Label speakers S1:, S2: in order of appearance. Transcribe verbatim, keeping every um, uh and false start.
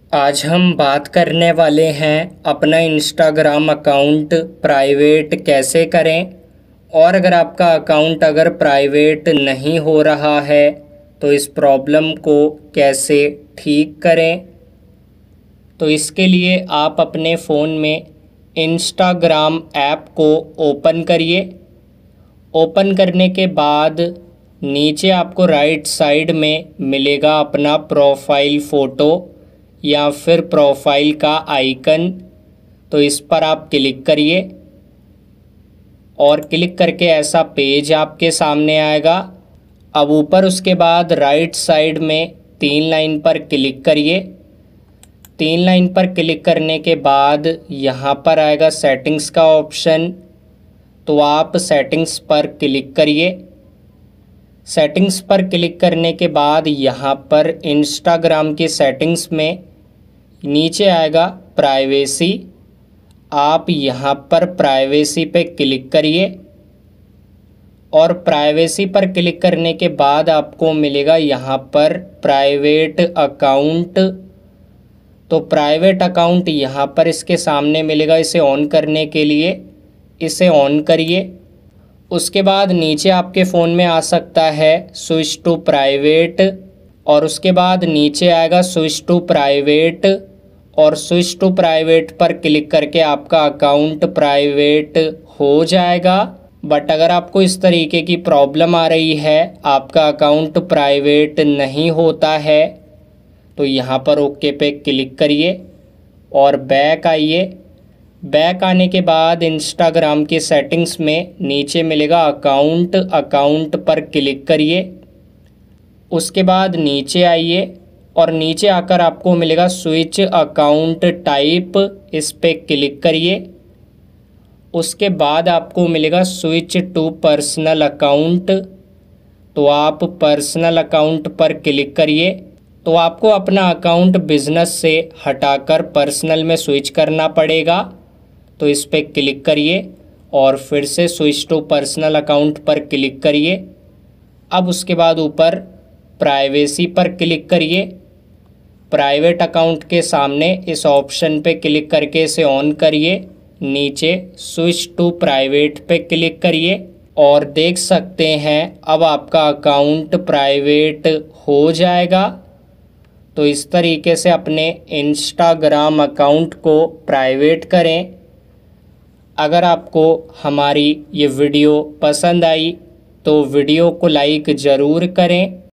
S1: आज हम बात करने वाले हैं अपना इंस्टाग्राम अकाउंट प्राइवेट कैसे करें। और अगर आपका अकाउंट अगर प्राइवेट नहीं हो रहा है तो इस प्रॉब्लम को कैसे ठीक करें। तो इसके लिए आप अपने फ़ोन में इंस्टाग्राम ऐप को ओपन करिए। ओपन करने के बाद नीचे आपको राइट साइड में मिलेगा अपना प्रोफाइल फ़ोटो या फिर प्रोफाइल का आइकन। तो इस पर आप क्लिक करिए और क्लिक करके ऐसा पेज आपके सामने आएगा। अब ऊपर उसके बाद राइट साइड में तीन लाइन पर क्लिक करिए। तीन लाइन पर क्लिक करने के बाद यहाँ पर आएगा सेटिंग्स का ऑप्शन। तो आप सेटिंग्स पर क्लिक करिए। सेटिंग्स पर क्लिक करने के बाद यहाँ पर इंस्टाग्राम की सेटिंग्स में नीचे आएगा प्राइवेसी। आप यहाँ पर प्राइवेसी पे क्लिक करिए और प्राइवेसी पर क्लिक करने के बाद आपको मिलेगा यहाँ पर प्राइवेट अकाउंट। तो प्राइवेट अकाउंट यहाँ पर इसके सामने मिलेगा। इसे ऑन करने के लिए इसे ऑन करिए। उसके बाद नीचे आपके फ़ोन में आ सकता है स्विच टू प्राइवेट और उसके बाद नीचे आएगा स्विच टू प्राइवेट और स्विच टू प्राइवेट पर क्लिक करके आपका अकाउंट प्राइवेट हो जाएगा। बट अगर आपको इस तरीके की प्रॉब्लम आ रही है, आपका अकाउंट प्राइवेट नहीं होता है, तो यहाँ पर ओके पे क्लिक करिए और बैक आइए। बैक आने के बाद इंस्टाग्राम की सेटिंग्स में नीचे मिलेगा अकाउंट। अकाउंट पर क्लिक करिए। उसके बाद नीचे आइए और नीचे आकर आपको मिलेगा स्विच अकाउंट टाइप। इस पे क्लिक करिए। उसके बाद आपको मिलेगा स्विच टू पर्सनल अकाउंट। तो आप पर्सनल अकाउंट पर क्लिक करिए। तो आपको अपना अकाउंट बिजनेस से हटाकर पर्सनल में स्विच करना पड़ेगा। तो इस पे क्लिक करिए और फिर से स्विच टू पर्सनल अकाउंट पर क्लिक करिए। अब उसके बाद ऊपर प्राइवेसी पर क्लिक करिए। प्राइवेट अकाउंट के सामने इस ऑप्शन पे क्लिक करके इसे ऑन करिए। नीचे स्विच टू प्राइवेट पे क्लिक करिए और देख सकते हैं अब आपका अकाउंट प्राइवेट हो जाएगा। तो इस तरीके से अपने इंस्टाग्राम अकाउंट को प्राइवेट करें। अगर आपको हमारी ये वीडियो पसंद आई तो वीडियो को लाइक ज़रूर करें।